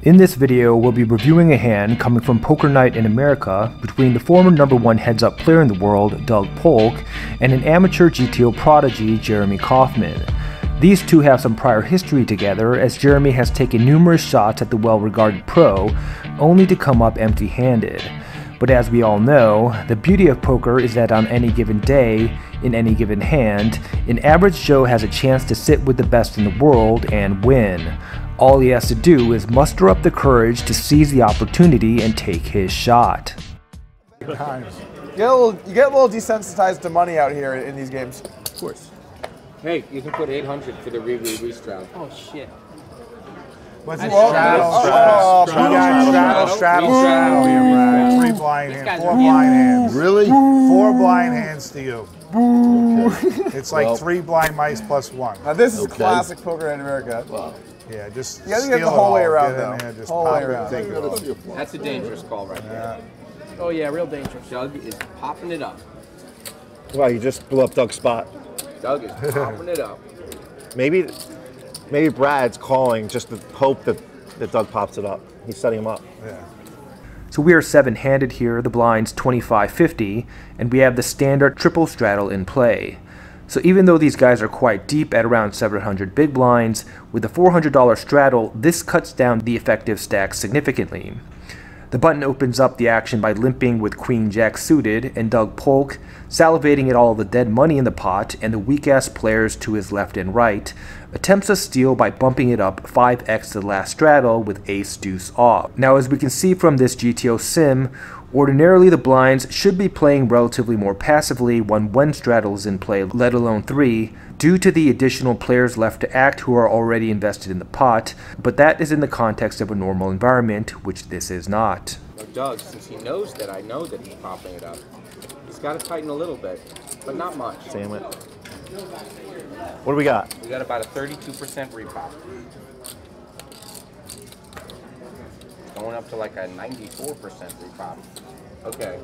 In this video, we'll be reviewing a hand coming from Poker Night in America between the former #1 heads-up player in the world, Doug Polk, and an amateur GTO prodigy, Jeremy Kauffman. These two have some prior history together, as Jeremy has taken numerous shots at the well-regarded pro, only to come up empty-handed. But as we all know, the beauty of poker is that on any given day, in any given hand, an average Joe has a chance to sit with the best in the world and win. All he has to do is muster up the courage to seize the opportunity and take his shot. You get a little desensitized to money out here in these games. Of course. Hey, you can put 800 for the re-straddle. Oh shit. What's it? Straddle. Straddle. 3 blind hands, 4 blind hands. Really? 4 blind hands to you. Okay. It's like 3 blind mice plus 1. Now this is classic Poker Night in America. Wow. Yeah, just you gotta steal get the whole way all. around Get though. in there, just whole pop way it, around. take it all. That's a dangerous call right there. Oh yeah, real dangerous. Doug is popping it up. Wow, you just blew up Doug's spot. Doug is popping it up. Maybe Brad's calling just to hope that Doug pops it up. He's setting him up. Yeah. So we are 7-handed here, the blinds 25-50, and we have the standard triple straddle in play. So even though these guys are quite deep at around 700 big blinds, with the $400 straddle, this cuts down the effective stack significantly. The button opens up the action by limping with Queen Jack suited, and Doug Polk, salivating at all the dead money in the pot and the weak-ass players to his left and right, attempts a steal by bumping it up 5x to the last straddle with ace-deuce off. Now, as we can see from this GTO sim, ordinarily the blinds should be playing relatively more passively when 1 straddle is in play, let alone 3, due to the additional players left to act who are already invested in the pot, but that is in the context of a normal environment, which this is not. Now Doug, since he knows that I know that he's popping it up, he's got to tighten a little bit, but not much. Damn it. What do we got? We got about a 32% repop. Going up to like a 94% repop. Okay.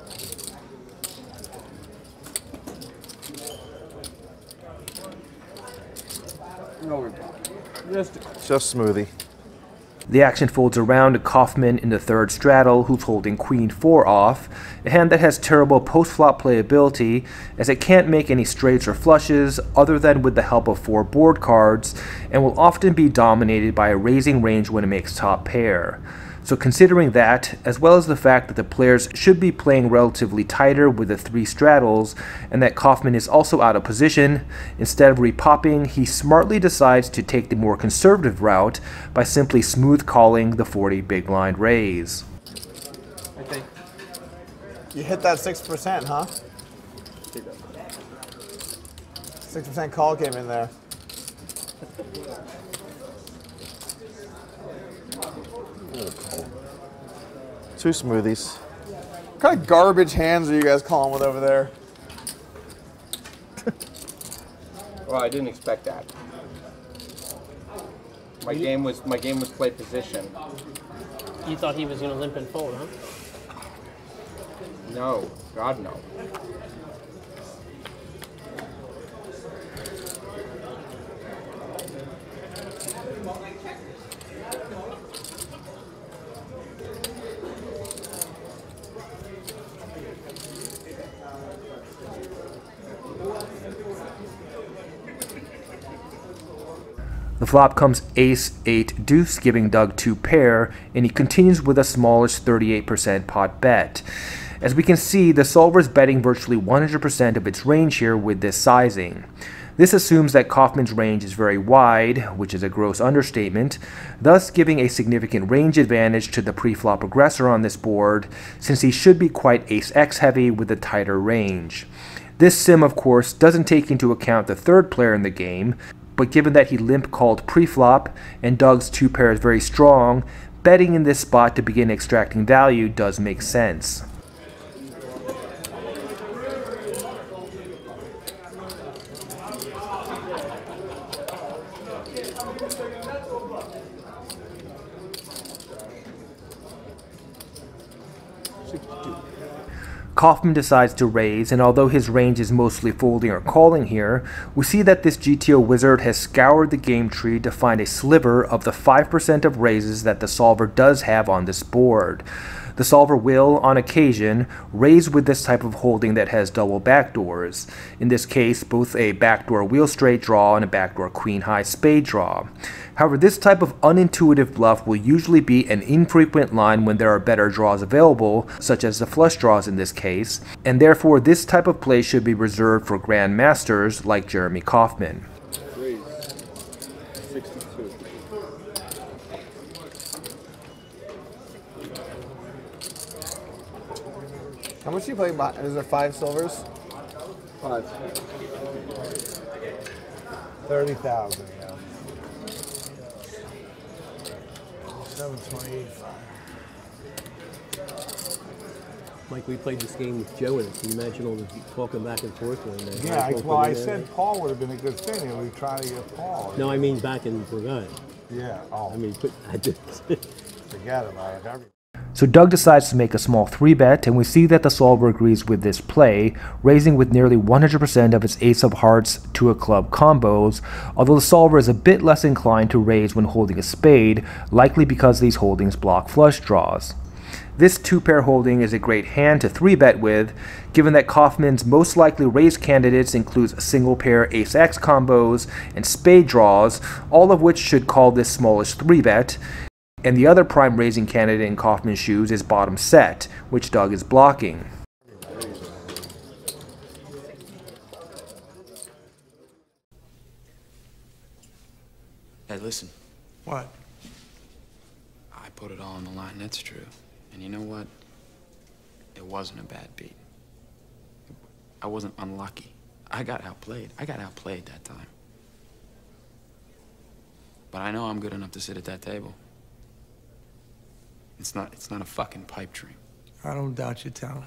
No repop. Just smoothie. The action folds around to Kauffman in the 3rd straddle, who's holding Queen 4 off, a hand that has terrible post-flop playability, as it can't make any straights or flushes other than with the help of 4 board cards, and will often be dominated by a raising range when it makes top pair. So considering that, as well as the fact that the players should be playing relatively tighter with the 3 straddles, and that Kauffman is also out of position, instead of repopping, he smartly decides to take the more conservative route by simply smooth calling the 40 big blind raise. I think. You hit that 6%, huh? 6% call came in there. Two smoothies. What kind of garbage hands are you guys calling with over there? Well, I didn't expect that. My game was play position. You thought he was gonna limp and fold, huh? No, God no. The flop comes ace-8 deuce, giving Doug 2 pair, and he continues with a smallish 38% pot bet. As we can see, the solver is betting virtually 100% of its range here with this sizing. This assumes that Kauffman's range is very wide, which is a gross understatement, thus giving a significant range advantage to the pre-flop aggressor on this board, since he should be quite ace-x heavy with a tighter range. This sim, of course, doesn't take into account the 3rd player in the game, but given that he limp called pre-flop and Doug's 2 pair is very strong, betting in this spot to begin extracting value does make sense. Kaufman decides to raise, and although his range is mostly folding or calling here, we see that this GTO wizard has scoured the game tree to find a sliver of the 5% of raises that the solver does have on this board. The solver will, on occasion, raise with this type of holding that has double backdoors. In this case, both a backdoor wheel straight draw and a backdoor queen high spade draw. However, this type of unintuitive bluff will usually be an infrequent line when there are better draws available, such as the flush draws in this case, and therefore this type of play should be reserved for grandmasters like Jeremy Kaufman. How much do you play? Is there 5 silvers? 5. 30,000. Yeah. 728. Mike, we played this game with Joe in it. Can you imagine all the talking back and forth? When, Yeah, well, I said Paul would have been a good thing. We were trying to get Paul. No, I mean back in Brunei. Yeah. Oh. I mean, I did. Forget about it. So Doug decides to make a small 3-bet, and we see that the solver agrees with this play, raising with nearly 100% of its ace of hearts to a club combos, although the solver is a bit less inclined to raise when holding a spade, likely because these holdings block flush draws. This 2-pair holding is a great hand to 3-bet with, given that Kaufman's most likely raise candidates includes single pair ace-x combos and spade draws, all of which should call this smallish 3-bet. And the other prime raising candidate in Kaufman's shoes is bottom set, which Doug is blocking. Hey, listen. What? I put it all on the line, that's true. And you know what? It wasn't a bad beat. I wasn't unlucky. I got outplayed. I got outplayed that time. But I know I'm good enough to sit at that table. It's not a fucking pipe dream. I don't doubt your talent.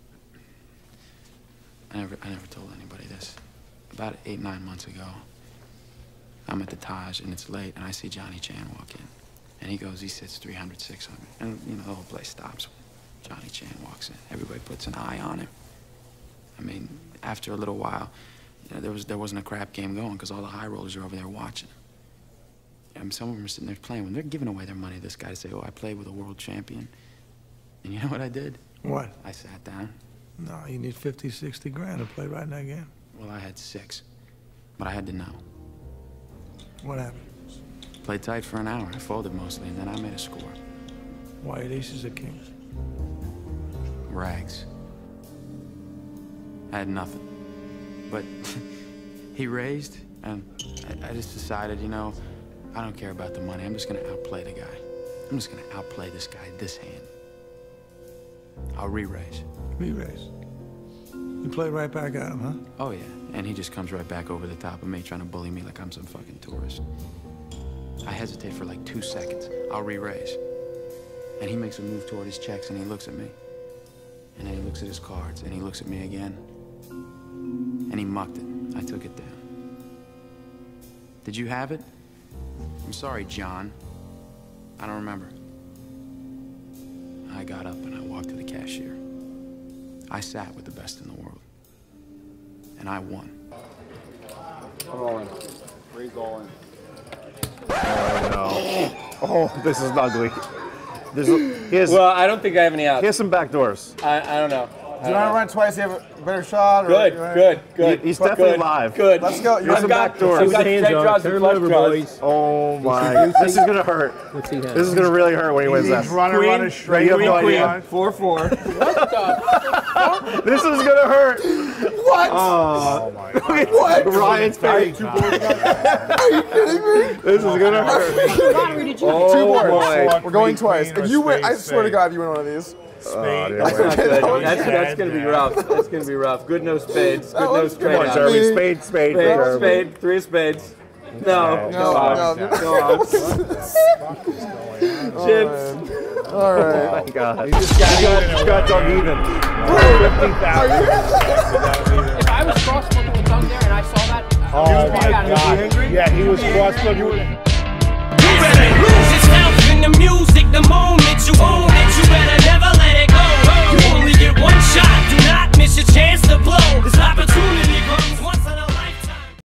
I never told anybody this. About 8, 9 months ago, I'm at the Taj and it's late and I see Johnny Chan walk in. And he sits 300, 600. And you know, the whole place stops when Johnny Chan walks in. Everybody puts an eye on him. I mean, after a little while, you know, there wasn't a crap game going because all the high rollers are over there watching. I mean, some of them are sitting there playing. When they're giving away their money, this guy to say, oh, I played with a world champion. And you know what I did? What? I sat down. No, you need 50, 60 grand to play right in that game. Well, I had 6. But I had to know. What happened? Played tight for an hour. I folded mostly, and then I made a score. White aces or kings? Rags. I had nothing. But he raised, and I just decided, you know, I don't care about the money. I'm just going to outplay the guy. I'm just going to outplay this guy this hand. I'll re-raise. Re-raise? You play right back at him, huh? Oh, yeah. And he just comes right back over the top of me, trying to bully me like I'm some fucking tourist. I hesitate for like 2 seconds. I'll re-raise. And he makes a move toward his checks, and he looks at me. And then he looks at his cards, and he looks at me again. And he mucked it. I took it down. Did you have it? I'm sorry, John. I don't remember. I got up and I walked to the cashier. I sat with the best in the world. And I won. All in. Raise all in. Oh, no. Oh, this is ugly. Well, I don't think I have any outs. Here's some back doors. I don't know. Do you want to run twice? You have a better shot? Or Good. He's definitely live. Good. Let's go. Here's some back doors. I've got straight draws and flush draws. Oh my. This is going to hurt. Let's see how. This is going to really hurt when he wins He's this. running straight. You have no idea. 4-4. This is going to hurt. What? Oh my God. What? Ryan's face. Are you kidding me? This is going to hurt. Lottery, did you? Oh, 2 more. boy. We're going twice. Queen or If you win, spade, I swear to spade. God, if you win one of these. Spade. That's going to be rough. That's going to be rough. Good no spades. Good no straight Come on, outs. Jeremy. Spade. Spade, Jeremy. 3 of spades. No. No. outs. Chips. All right. Oh my God. You got Doug even. If I was cross-looking with Doug there and I saw that, Oh my God. Yeah, he was cross-looking. You better lose yourself in the music the moment you own it. You better never let it